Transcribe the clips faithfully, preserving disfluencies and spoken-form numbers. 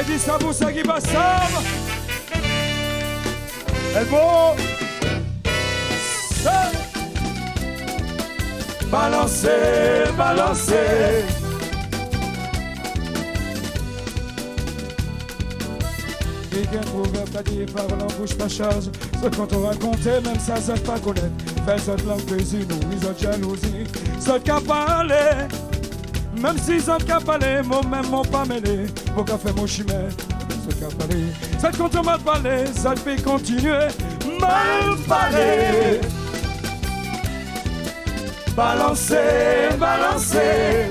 dit ça pour ça qui passe ça. Et bon. Ça. Balancez, balancez. Et qu'un proverbe qu'a dit parole en bouche pas chose. Ce qu'on t'a raconté, même ça, ça pas connaître. Fais cette langue plaisir, nous, ils ont jalousie. Ce qu'a parlé, même s'ils ont qu'à parler, moi-même, m'ont pas mêlé. Mon café, mon chimère, ce qu'a parlé. Ça compte mal parler, ça te fait continuer. Mal parler. Balancer, balancer.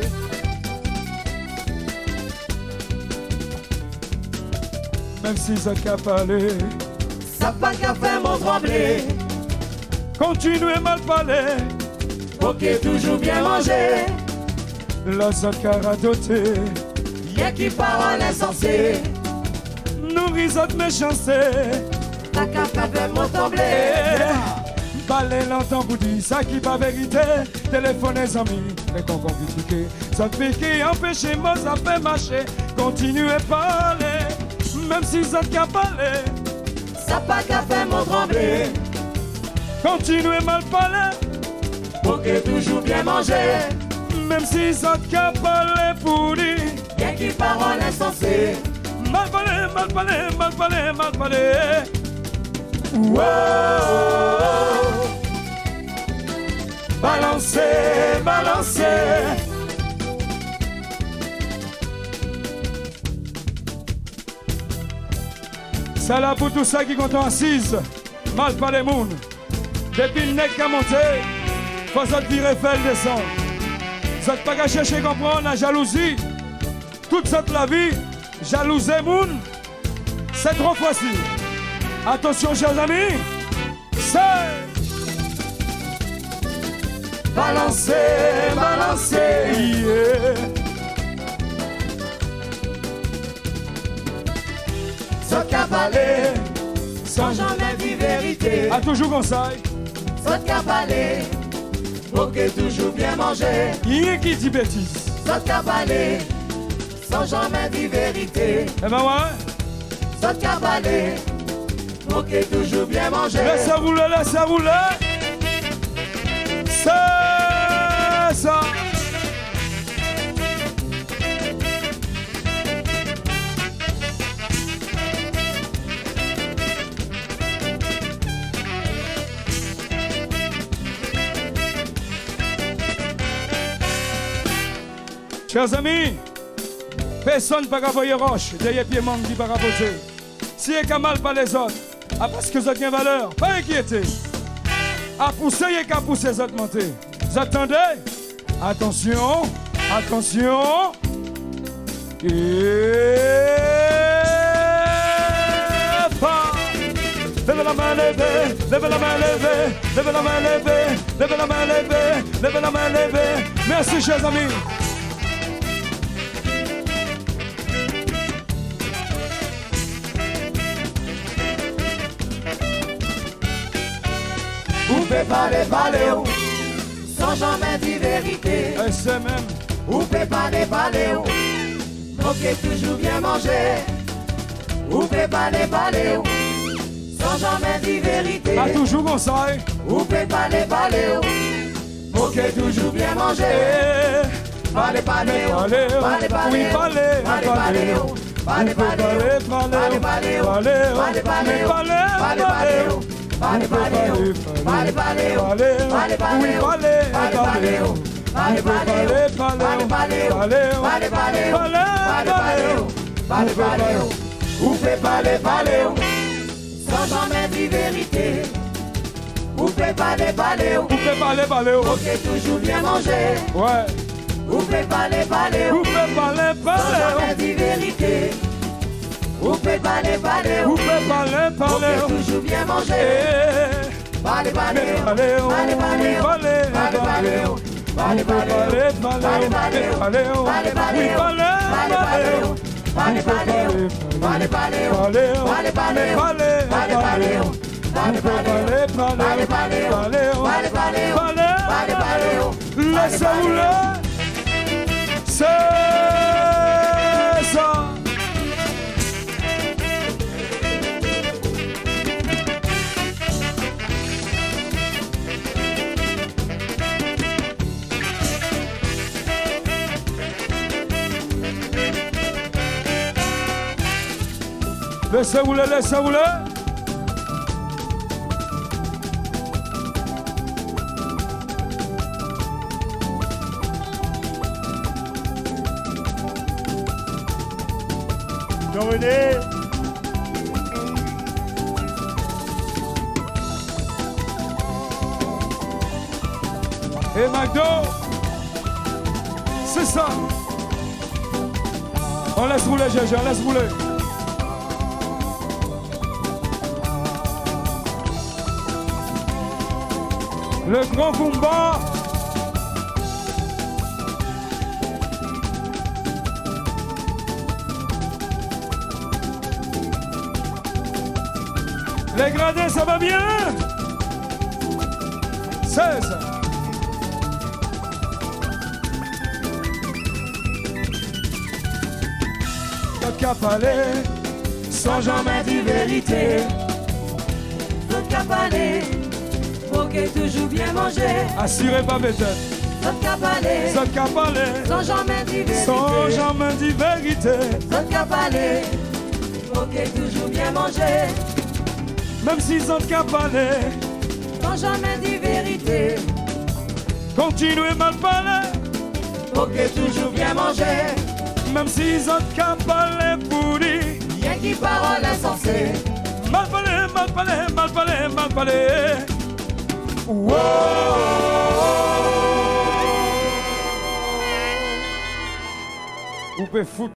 Même si ça qu'a parlé, ça pas qu'à faire mon trembler. Continuez mal parler. Ok, toujours bien manger. La zone caradoté. Y'a qui parole insensée. Nourris votre méchanceté. Pas qu'à faire mon trembler. Balai l'entend vous dire ça qui pas vérité. Téléphone les amis, les concons critiqués. Ça te pique, empêcher moi, ça fait marcher. Continuez à parler. Même si ça te parler, ça pas qu'à faire mon trembler. Continuez mal parler. Ok, toujours bien manger. Même si ça te parler pour lui. Y'a qui parole insensée. Mal parler, mal parler, mal parler, mal parler. Wow. Balancez, balancez. Ça là pour tout ça qui compte assise. Mal pas les mouns. Depuis le nez qui a monté, faut ça te virer faire le descendre. Ça te pas qu'à chercher comprendre la jalousie. Toute cette la vie, jalouser moun, c'est trop facile. Attention chers amis, c'est balancer, balancer, yeah. Saute cabalé, sans jamais dire vérité. A toujours conseil. Saute cabalé, ok, toujours bien manger. Il y a qui dit bêtise. Saute cabalé, sans jamais dire vérité. Eh ben ouais. Saute cabalé, ok, toujours bien manger. Laissez rouler, laissez rouler. C'est ça. Chers amis, personne ne peut envoyer roche derrière pied manque qui va rapporter. Si il y a mal par les autres, à parce que vous avez une valeur, pas inquiéter. À pousser, il y a qu'à pousser les autres monter. Vous attendez? Attention, attention. Et pas. Levez la main levée, levez la main levée, levez la main levée, levez la main levée, levez la main levée. Merci chers amis. Vous pouvez parler, parler, sans jamais dire vérité. Et c'est même. Vous pouvez parler, parler, ok, toujours bien manger. Vous pouvez parler, parler, sans jamais dire vérité. A toujours conseil. Vous pouvez parler, parler, ok, toujours bien manger. Parlez, parlez, parlez, parlez, parlez, parlez, parlez, parlez, parlez, parlez, parlez, parlez, parlez, parlez, parlez. Vale, valeu, vale, valeu, vale, valeu, vale, valeu, vale, valeu, vale, valeu, vale, valeu, vale, valeu, vale, valeu. Vous faites parler, valeu, sans jamais dire vérité. Vous faites parler, valeu, vous faites parler, valeu, ok, toujours bien manger. Ouais. Vous faites parler, valeu, vous faites parler, sans jamais dire vérité. Vous pouvez parler, parler, vous pouvez parler, parler, toujours bien manger. Parlez, parlez, parlez, parlez, parlez, parlez, parlez, parlez, parlez, parlez, parlez, parlez, parlez, laissez-vous c'est ça. Laissez rouler, laissez rouler. René. Et McDo, c'est ça. On laisse rouler, Gégé, on laisse rouler. Le grand combat. Les gradés, ça va bien? seize. Notre cap aller, sans jamais dire vérité. Notre cap aller, pour que toujours bien manger. Assurez pas mes têtes. Notre cap aller, Notre cap aller, sans jamais dire vérité. sans jamais dire vérité. Notre cap aller, pour que toujours bien manger. Même si notre cap aller, Sans jamais dire vérité. continuez mal parler. Pour que toujours bien manger. Même si notre cap aller pour dire. Rien qui parole insensée. Mal parler, mal parler, mal parler, mal parler. Wow. Vous pouvez foutre.